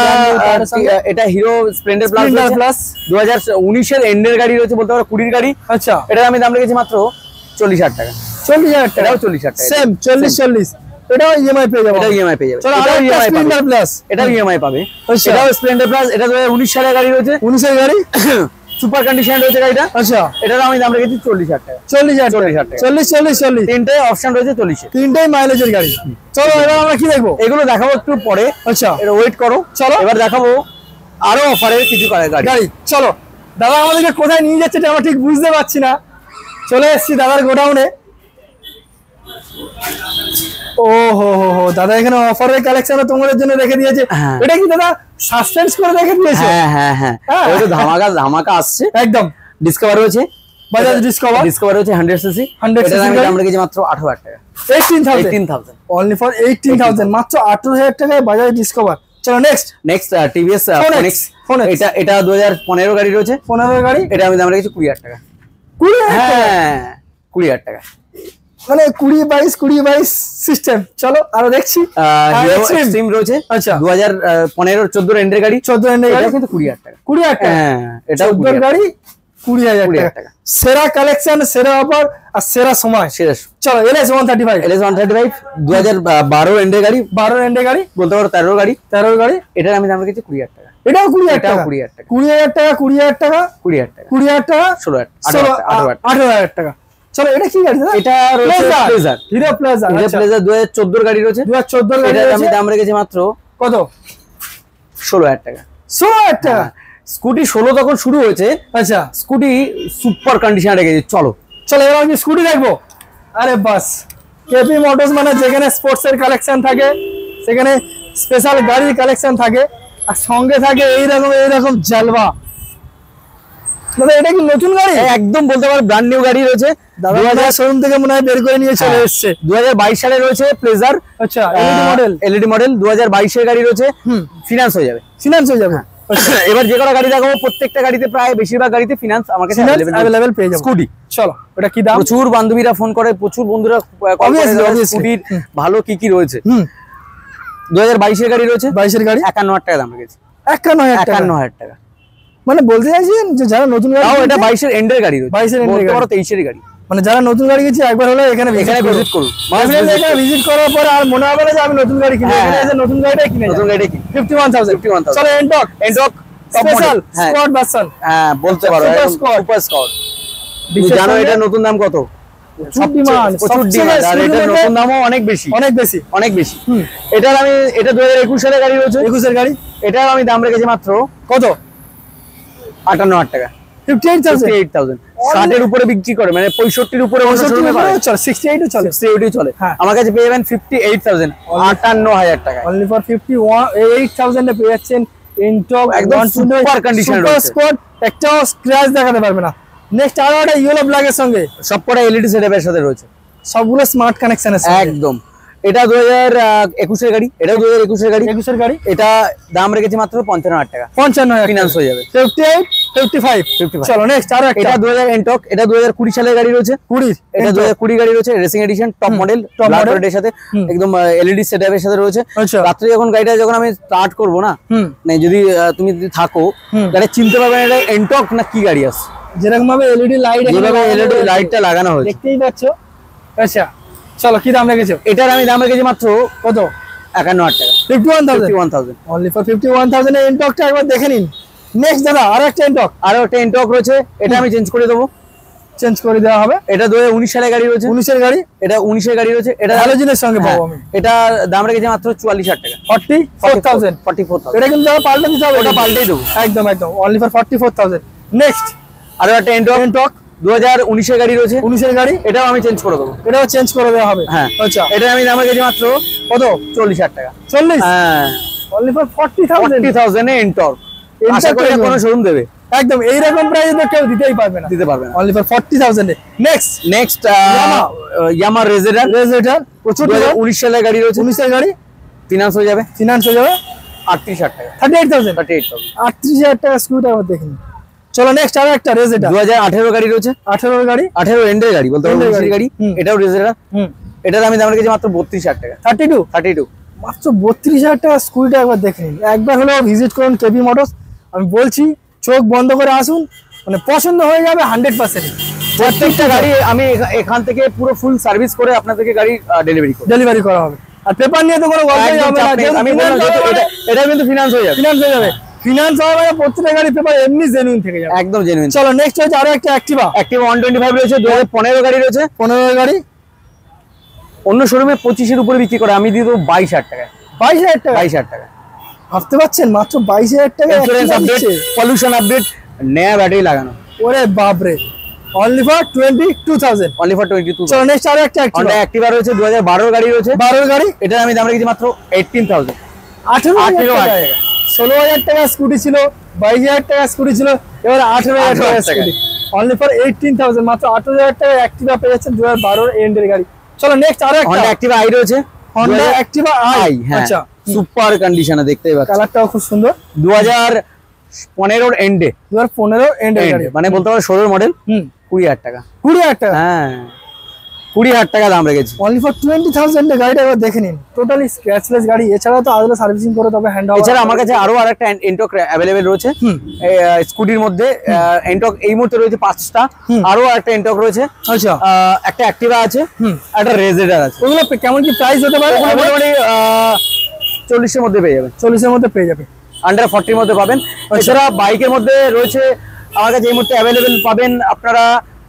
এটা এটা হিরো স্প্লেন্ডার প্লাস প্লাস দু হাজার উনিশের এন্ডের গাড়ি রয়েছে, বলতে পারো কুড়ির গাড়ি। আচ্ছা এটার আমি দাম রেখেছি মাত্র চল্লিশ হাজার টাকা। চল্লিশ হাজার টাকা, চল্লিশ হাজার টাকা, সেম চল্লিশ চল্লিশ। এটাও ইএমআই পেয়ে যাবে, এটা ইএমআই পেয়ে যাবে। চলো এটা স্প্লেন্ডার প্লাস, এটা ইএমআই পাবে, এটাও স্প্লেন্ডার প্লাস। এটা দু হাজার উনিশ সালের গাড়ি রয়েছে, উনিশের গাড়ি, সুপার কন্ডিশন রয়েছে গাড়িটা। আচ্ছা এটার আমি দাম রেখেছি চল্লিশ হাজার টাকা। চল্লিশ হাজার চল্লিশ হাজার টাকা, চল্লিশ চল্লিশ চল্লিশ, তিনটে অপশন রয়েছে চল্লিশে, তিনটেই মাইলেজের গাড়ি। চলো এবার আমরা কি দেখবো? এগুলো দেখাবো একটু পরে। আচ্ছা এটা ওয়েট করো, চলো এবার দেখাবো আরো অফারের কিছু গাড়ি। গাড়ি চলো দাদা আমাদেরকে কোথায় নিয়ে যাচ্ছে আমরা ঠিক বুঝতে পারছি না। চলে এসেছি দাদার গোডাউনে। ও হো হো হো দাদা এখানে অফারের কালেকশন তোমাদের জন্য রেখে দিয়েছে। এটা কি দাদা সাসপেন্স করে রেখে দিয়েছে? হ্যাঁ হ্যাঁ হ্যাঁ ওই তো ধামাকা ধামাকা আসছে একদম। ডিসকভার রয়েছে, বাজাজ ডিসকভার ডিসকভার হচ্ছে হান্ড্রেড সিসি হান্ড্রেড সিসি আমি দাম রেখেছি মাত্র আঠারো হাজার টাকা eighteen thousand eighteen thousand only for eighteen thousand মাত্র আঠারো হাজার টাকায় বাজাজ ডিসকভার চলো নেক্সট নেক্সট টিভিএস ফোনেক্স এটা এটা দুই হাজার পনেরো গাড়ি রয়েছে পনেরো গাড়ি এটা আমি দাম রেখেছি কুড়ি হাজার টাকা কুড়ি হাজার হ্যাঁ কুড়ি হাজার টাকা মানে কুড়ি বাইশ কুড়ি বাইশ সিস্টেম চলো আরো দেখছি এক্সট্রিম রয়েছে আচ্ছা দুই হাজার পনেরো চোদ্দ এন্ডের গাড়ি চোদ্দ এন্ডের গাড়ি কিন্তু কুড়ি হাজার টাকা কুড়ি হাজার টাকা হ্যাঁ এটা চোদ্দ গাড়ি কুড়ি হাজার টাকা সেরা কালেকশন সেরা অফার আর সেরা সময় সেরা চলো LS one thirty five LS one thirty five দুই হাজার বারো এন্ডের গাড়ি বারো এন্ডের গাড়ি বলতে পারো তেরো গাড়ি তেরো গাড়ি এটার আমি দাম রেখেছি কুড়ি হাজার টাকা এটাও কুড়ি হাজার টাকা কুড়ি হাজার টাকা কুড়ি হাজার টাকা কুড়ি হাজার টাকা কুড়ি হাজার টাকা কুড়ি হাজার টাকা ষোলো হাজার আঠারো হাজার টাকা চলো এটা কি গাড়ি এটা রয়েছে Pleasure Hero Pleasure Hero Pleasure দুই হাজার চোদ্দ গাড়ি রয়েছে দুই হাজার চোদ্দ গাড়ি আমি দাম রেখেছি মাত্র কত ষোলো হাজার টাকা ষোলো হাজার টাকা স্কুটি ষোলো তখন শুরু হয়েছে আচ্ছা স্কুটি সুপার কন্ডিশনে রেখেছি চলো চলো এবার আমি স্কুটি দেখবো আরে বাস কেপি মোটরস মানে যেখানে স্পোর্টস এর কালেকশন থাকে সেখানে স্পেশাল গাড়ির কালেকশন থাকে আর সঙ্গে থাকে এইরকম এইরকম জালবা দাদা এটা কি নতুন গাড়ি একদম বলতে পারো ব্র্যান্ড নিউ গাড়ি রয়েছে দাদা শোরুম থেকে মনে হয় বের করে নিয়ে চলে এসেছে দুই হাজার বাইশ সালে রয়েছে প্লেজার আচ্ছা এলইডি মডেল এলইডি মডেল দুই হাজার বাইশ এর গাড়ি রয়েছে ফিনান্স হয়ে যাবে ফিনান্স হয়ে যাবে এবার যে কোনো গাড়ি দেখাবো প্রত্যেকটা গাড়িতে প্রায় বেশিরভাগ গাড়িতে ফিনান্স আমার কাছে अवेलेबल পেয়ে যাবে স্কুটি চলো এটা কি দাম প্রচুর বান্ধবীরা ফোন করে প্রচুর বন্ধুরা কল করে স্কুটির ভালো কি কি রয়েছে হুম দুই হাজার বাইশ এর গাড়ি রয়েছে বাইশ এর গাড়ি একান্ন হাজার টাকা দাম রেখেছি একান্ন হাজার টাকা একান্ন হাজার টাকা মানে বলতে চাইছেন যে যারা নতুন গাড়ি তাও এটা বাইশ এর এন্ডের গাড়ি রয়েছে বাইশ এর এন্ডের গাড়ি তেইশ এর গাড়ি মানে যারা নতুন গাড়ি কিনছে একবার হলো এখানে এখানে ভিজিট করুন এখানে ভিজিট করার পর আর মনে হবে না যে আমি নতুন গাড়ি কিনবো এখানে এসে নতুন গাড়িটাই কিনে নতুন গাড়িটাই কিনে fifty one thousand fifty one thousand চলো Ntorq Ntorq special squad version হ্যাঁ বলতে পারো সুপার স্কোয়াড জানো এটা নতুন দাম কত প্রচুর ডিমান্ড প্রচুর ডিমান্ড আর এটা নতুন দামও অনেক বেশি অনেক বেশি অনেক বেশি এটার আমি এটা দুই হাজার একুশ সালের গাড়ি রয়েছে একুশ এর গাড়ি এটার আমি দাম রেখেছি মাত্র কত আটান্ন হাজার টাকা ফিফটি এইট থাউজেন্ড ষাট এর উপরে বিক্রি করে মানে পঁয়ষট্টির উপরে সিক্সটি এইট চলে সিক্সটি এইট চলে আমার কাছে পেয়ে যাবেন ফিফটি এইট থাউজেন্ড আটান্ন হাজার টাকা only for fifty eight thousand এ পেয়ে যাচ্ছেন ইনটক একদম সুপার কন্ডিশন রয়েছে স্কোয়াড একটাও স্ক্র্যাচ দেখাতে পারবে না নেক্সট আরো একটা ইয়েলো ব্ল্যাকের সঙ্গে সবকটা এলইডি সেটআপের সাথে রয়েছে সবগুলো স্মার্ট কানেকশন আছে একদম এটা দুই হাজার একুশ এর গাড়ি এটাও দুই হাজার একুশ এর গাড়ি একুশ এর গাড়ি এটা দাম রেখেছি মাত্র পঞ্চান্ন হাজার টাকা পঞ্চান্ন হাজার ফিনান্স হয়ে যাবে ফিফটি এইট ফিফটি ফাইভ চলো নেক্সট আরো একটা এটা দুই হাজার এন্টক এটা দুই হাজার কুড়ি সালের গাড়ি রয়েছে কুড়ি এটা দুই হাজার কুড়ি গাড়ি রয়েছে racing edition top model top মডেলের সাথে একদম এলইডি সেটআপের সাথে রয়েছে রাত্রে যখন গাড়িটা যখন আমি স্টার্ট করব না মানে যদি তুমি যদি থাকো গাড়ি চিনতে পারবে না এটা এন্টক না কি গাড়ি আছে যেরকম ভাবে এলইডি লাইট যেভাবে এলইডি লাইটটা লাগানো হয়েছে দেখতেই পাচ্ছো আচ্ছা চলো কি দাম রেখেছো এটার আমি দাম রেখেছি মাত্র কত একান্ন হাজার টাকা fifty one thousand fifty one thousand only for fifty one thousand এর এন্টকটা একবার দেখে নিন নেক্সট দাদা আরো একটা এন্টক আরো একটা এন্টক রয়েছে এটা আমি চেঞ্জ করে দেবো চেঞ্জ করে দেওয়া হবে এটা দুই হাজার উনিশ সালের গাড়ি রয়েছে উনিশ এর গাড়ি এটা উনিশ এর গাড়ি রয়েছে এটা হ্যালোজেনের সঙ্গে পাবো আমি এটা দাম রেখেছি মাত্র চুয়াল্লিশ হাজার টাকা forty four thousand forty four thousand এটা কিন্তু পাল্টে দিতে হবে ওটা পাল্টেই দেবো একদম একদম only for forty four thousand next আরো একটা এন্টক এন্টক দুই হাজার উনিশ এর গাড়ি রয়েছে উনিশ এর গাড়ি এটাও আমি চেঞ্জ করে দেবো এটাও চেঞ্জ করে দেওয়া হবে হ্যাঁ আচ্ছা এটা আমি দাম রেখেছি মাত্র কত চল্লিশ হাজার টাকা চল্লিশ হ্যাঁ only for forty thousand forty thousand এ এন্টক আশা করি কোনো শোরুম দেবে একদম এইরকম প্রাইস তো কেউ দিতেই পারবে না দিতে পারবে না only for forty thousand next next Yamaha Rayzr Rayzr প্রচুর উনিশ সালের গাড়ি রয়েছে উনিশ এর গাড়ি ফিনান্স হয়ে যাবে ফিনান্স হয়ে যাবে আটত্রিশ হাজার টাকা thirty eight thousand thirty eight thousand আটত্রিশ হাজার টাকা স্কুটি আমার দেখিনি চলো নেক্সট আরো একটা রেজেডার দুই হাজার আঠেরো গাড়ি রয়েছে আঠেরো এর গাড়ি আঠেরো এন্ডের গাড়ি বলতে পারবো গাড়ি এটাও রেজেডার হুম এটার আমি দাম রেখেছি মাত্র বত্রিশ হাজার টাকা থার্টি টু থার্টি টু মাত্র বত্রিশ হাজার টাকা স্কুটিটা একবার দেখে নিন একবার হলেও ভিজিট করুন কেপি মোটরস আমি বলছি চোখ বন্ধ করে আসুন মানে পছন্দ হয়ে যাবে হান্ড্রেড পার্সেন্ট প্রত্যেকটা গাড়ি আমি এখান থেকে পুরো ফুল সার্ভিস করে আপনাদেরকে গাড়ি ডেলিভারি করব ডেলিভারি করা হবে আর পেপার নিয়ে তো কোনো গল্পই হবে না আমি বললাম এটা এটা কিন্তু ফিনান্স হয়ে যাবে ফিনান্স হয়ে যাবে ফিনান্স হবে না প্রত্যেকটা গাড়ি পেপার এমনি জেনুইন থেকে যাবে একদম জেনুইন চলো নেক্সট হচ্ছে আরো একটা Activa Activa one twenty five রয়েছে দুই হাজার পনেরো গাড়ি রয়েছে পনেরো গাড়ি অন্য শোরুমে পঁচিশের উপরে বিক্রি করে আমি দিয়ে দেবো বাইশ হাজার টাকা বাইশ হাজার টাকা বাইশ হাজার টাকা ভাবতে পারছেন মাত্র বাইশ হাজার টাকা ইন্স্যুরেন্স আপডেট পলিউশন আপডেট নয়া ব্যাটারি লাগানো ওরে বাপরে only for twenty two thousand only for twenty two চলো নেক্সট আরো একটা হন্ডা অ্যাক্টিভা রয়েছে দুই হাজার বারো গাড়ি রয়েছে বারো গাড়ি এটা আমি দাম রেখেছি মাত্র এইটিন থাউজেন্ড আঠেরো হাজার ষোলো হাজার টাকা স্কুটি ছিল বাইশ হাজার টাকা স্কুটি ছিল এবার আঠেরো হাজার টাকা scooty only for eighteen thousand, মাত্র আঠারো হাজার টাকা অ্যাক্টিভা পেয়ে যাচ্ছেন দুই হাজার বারোর এন্ডের গাড়ি। চলো নেক্সট আরো একটা হন্ডা অ্যাক্টিভা আই রয়েছে, হন্ডা অ্যাক্টিভা আই। আচ্ছা সুপার কন্ডিশনে দেখতেই পাচ্ছেন, কালারটাও খুব সুন্দর। দু হাজার পনেরোর এন্ডে, দু হাজার পনেরো এন্ডের গাড়ি, মানে বলতে পারো ষোলোর মডেল, হুম কুড়ি হাজার টাকা, কুড়ি হাজার টাকা, হ্যাঁ কুড়ি হাজার টাকা দাম রেখেছি অনলি ফর টোয়েন্টি থাউজেন্ড এর গাড়িটা একবার দেখে নিন, টোটালি স্ক্র্যাচলেস গাড়ি। এছাড়াও তো আলাদা সার্ভিসিং করে তবে হ্যান্ড ওভার। এছাড়া আমার কাছে আরো আরেকটা এন্টক অ্যাভেলেবেল রয়েছে স্কুটির মধ্যে, এন্টক এই মুহূর্তে রয়েছে পাঁচটা, আরো একটা এন্টক রয়েছে, আচ্ছা একটা অ্যাক্টিভা আছে, একটা রেজেডার আছে। ওগুলো কেমন কি প্রাইস হতে পারে? মোটামুটি চল্লিশের মধ্যে পেয়ে যাবেন, চল্লিশের মধ্যে পেয়ে যাবে, আন্ডার ফর্টির মধ্যে পাবেন। এছাড়া বাইকের মধ্যে রয়েছে আমার কাছে এই মুহূর্তে অ্যাভেলেবেল পাবেন আপনারা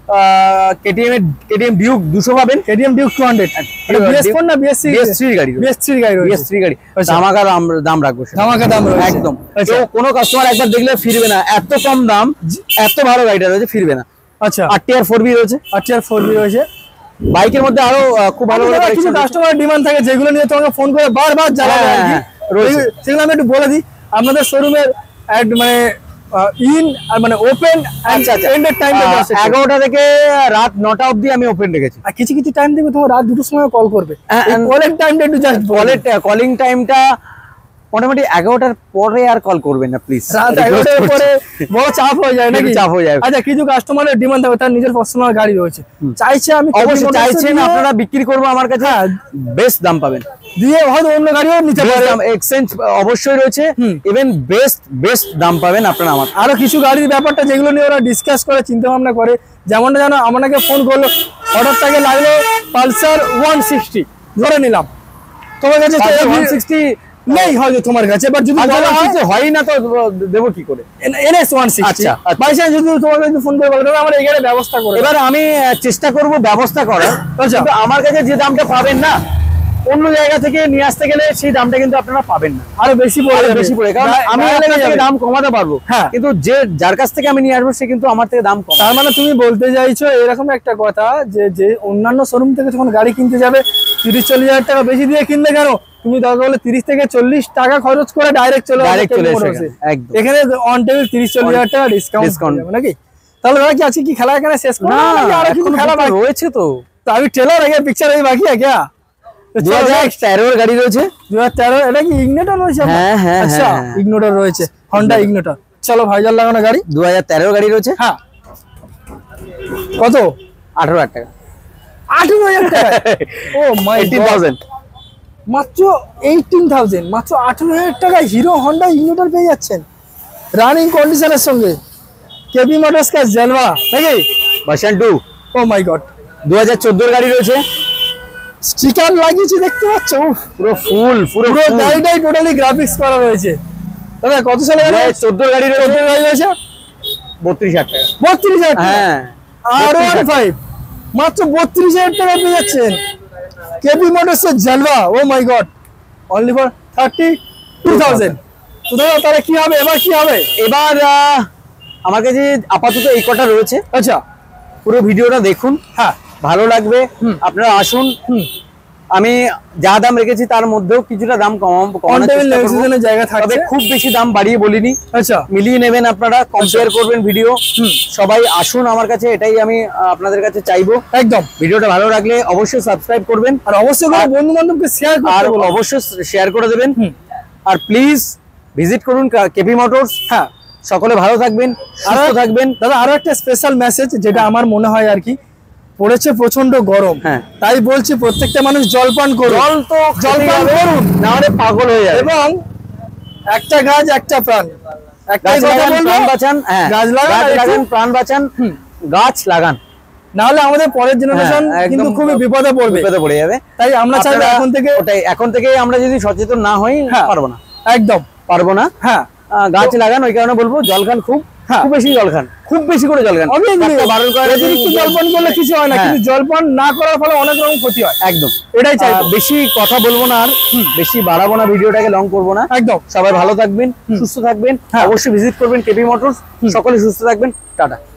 কেটিএম এর কেটিএম ডিউক দুশো পাবেন, KTM Duke two hundred, BS four না বিএস থ্রি? বিএস থ্রি গাড়ি, বিএস থ্রি গাড়ি, বিএস থ্রি গাড়ি, ধামাকা দাম দাম রাখবো, ধামাকা দাম রয়েছে একদম। তো কোনো কাস্টমার একবার দেখলে ফিরবে না, এত কম দাম, এত ভালো গাড়িটা রয়েছে, ফিরবে না। আচ্ছা আরটিআর ফোর বি রয়েছে, আরটিআর ফোর বি রয়েছে। বাইকের মধ্যে আরো খুব ভালো ভালো কিছু কাস্টমার ডিমান্ড থাকে যেগুলো নিয়ে তোমাকে ফোন করে বারবার জানাবে আর কি, সেগুলো আমি একটু বলে দিই। আপনাদের শোরুমের মানে ইন আর মানে ওপেন এন্ডের টাইমটা এগারোটা থেকে রাত নটা অবধি আমি ওপেন রেখেছি। আর কিছু কিছু টাইম দেখবে তোমার রাত দুটোর সময় কল করবে, কলের টাইমটা একটু জাস্ট কলের কলিং টাইমটা মোটামুটি এগারোটার পরে আর কল করবেন না প্লিজ, রাত এগারোটার পরে বড় চাপ হয়ে যায় নাকি? চাপ হয়ে যায়। আচ্ছা কিছু কাস্টমারের ডিমান্ড থাকে, তার নিজের পার্সোনাল গাড়ি রয়েছে, চাইছে আমি অবশ্যই চাইছেন আপনারা বিক্রি করবো আমার কাছে, বেস্ট দাম পাবেন, দিয়ে হয়তো অন্য গাড়িও নিতে পারেন, এক্সচেঞ্জ অবশ্যই রয়েছে, ইভেন বেস্ট বেস্ট দাম পাবেন আপনারা আমার। আরো কিছু গাড়ির ব্যাপারটা যেগুলো নিয়ে ওরা ডিসকাস করে চিন্তা ভাবনা করে, যেমনটা জানো আমাকে ফোন করলো হঠাৎ থেকে লাগলো পালসার ওয়ান সিক্সটি, ধরে নিলাম তোমার কাছে ওয়ান সিক্সটি নেই হয়তো তোমার কাছে, বাট যদি হয় না তো দেবো কি করে, NS one sixty by chance যদি তোমার কাছে ফোন করে বলে আমার এই গাড়ির ব্যবস্থা করে, এবার আমি চেষ্টা করব ব্যবস্থা করার, কিন্তু আমার কাছে যে দামটা পাবেন না অন্য জায়গা থেকে নিয়ে আসতে গেলে সেই দামটা কিন্তু আপনারা পাবেন না, আরো বেশি পড়ে বেশি পড়ে, কারণ আমি আপনার থেকে দাম কমাতে পারবো, হ্যাঁ কিন্তু যে যার কাছ থেকে আমি নিয়ে আসবো সে কিন্তু আমার থেকে দাম কম। তার মানে তুমি বলতে চাইছো এরকম একটা কথা যে যে অন্যান্য শোরুম থেকে যখন গাড়ি কিনতে যাবে তিরিশ চল্লিশ হাজার টাকা বেশি দিয়ে কিনলে কেন, তুমি দরকার হলে তিরিশ থেকে চল্লিশ টাকা খরচ করে ডাইরেক্ট চলে ডাইরেক্ট চলে আসবে, একদম এখানে অন টেবিল তিরিশ চল্লিশ হাজার টাকা ডিসকাউন্ট নাকি? তাহলে ভাই কি আছে কি খেলা এখানে শেষ করব না, আর কিছু খেলা বাকি রয়েছে? তো তো আমি ট্রেলার আগে পিকচার এই বাকি আছে क्या? দু হাজার তেরোর গাড়ি রয়েছে, দু হাজার তেরো, এটা কি ইগনিটর রয়েছে? হ্যাঁ হ্যাঁ আচ্ছা ইগনিটর রয়েছে, হন্ডা ইগনিটর। চলো ভাইজার লাগানো গাড়ি, দু হাজার তেরোর গাড়ি রয়েছে, হ্যাঁ কত? আঠারো হাজার টাকা, আঠারো হাজার টাকা, ও মাই গড, মাত্র এইটিন থাউজেন্ড, মাত্র আঠারো হাজার টাকায় হিরো হন্ডা ইগনিটর পেয়ে যাচ্ছেন রানিং কন্ডিশনের সঙ্গে, কেবি মোটরস কা জলওয়া নাকি? Version two, oh my god, দু হাজার চোদ্দোর গাড়ি রয়েছে, স্টিকার লাগিয়েছে দেখতে পাচ্ছ, পুরো ফুল পুরো গাড়িটাই টোটালি গ্রাফিক্স করা রয়েছে। দাদা কত সালে গাড়ি? চোদ্দোর গাড়ি রয়েছে, গাড়ি রয়েছে বত্রিশ হাজার টাকা, বত্রিশ হাজার টাকা, হ্যাঁ আর ওয়ান ফাইভ মাত্র বত্রিশ হাজার টাকা পেয়ে যাচ্ছেন কেবি মোটরস এর জলওয়া, oh my god, only for thirty two thousand. তো দাদা তাহলে কি হবে এবার, কি হবে এবার? আমার কাছে আপাতত এই কটা রয়েছে। আচ্ছা পুরো ভিডিওটা দেখুন, হ্যাঁ ভালো লাগবে, আপনারা আসুন, আমি যা দাম রেখেছি তার মধ্যেও কিছুটা দাম কমাবো, কমানোর জায়গা থাকবে, খুব বেশি দাম বাড়িয়ে বলিনি। আচ্ছা মিলিয়ে নেবেন আপনারা, কম্পেয়ার করবেন ভিডিও, সবাই আসুন আমার কাছে, এটাই আমি আপনাদের কাছে চাইবো। একদম ভিডিওটা ভালো লাগলে অবশ্যই সাবস্ক্রাইব করবেন, আর অবশ্যই বন্ধু বান্ধবকে শেয়ার আর অবশ্যই শেয়ার করে দেবেন, আর প্লিজ ভিজিট করুন কেপি মোটরস। হ্যাঁ সকলে ভালো থাকবেন, সুস্থ থাকবেন। দাদা আরো একটা স্পেশাল মেসেজ যেটা আমার মনে হয় আর কি, পড়েছে প্রচন্ড গরম, হ্যাঁ তাই বলছি প্রত্যেকটা মানুষ জলপান করুন, জল তো জলপান করুন, না হলে পাগল হয়ে যাবে। এবং একটা গাছ একটা প্রাণ, একটাই কথা বলবো, প্রাণ বাঁচান, হ্যাঁ গাছ লাগান, প্রাণ বাঁচান, গাছ লাগান, না হলে আমাদের পরের জেনারেশন কিন্তু খুবই বিপদে পড়বে, বিপদে পড়ে যাবে। তাই আমরা চাইবো এখন থেকে, ওটাই এখন থেকে আমরা যদি সচেতন না হই পারবো না, একদম পারবো না। হ্যাঁ গাছ লাগান, ওই কারণে বলবো জল খান, খুব খুব বেশি জল খান, খুব বেশি করে জল খান, অতিরিক্ত জলপান করলে কিছু হয় না, কিন্তু জলপান না করার ফলে অনেক রকম ক্ষতি হয়। একদম এটাই চাই, বেশি কথা বলবো না, আর বেশি বাড়াবো না, ভিডিওটাকে লং করবো না। একদম সবাই ভালো থাকবেন, সুস্থ থাকবেন, অবশ্যই ভিজিট করবেন কেপি মোটরস। সকলে সুস্থ থাকবেন, টাটা।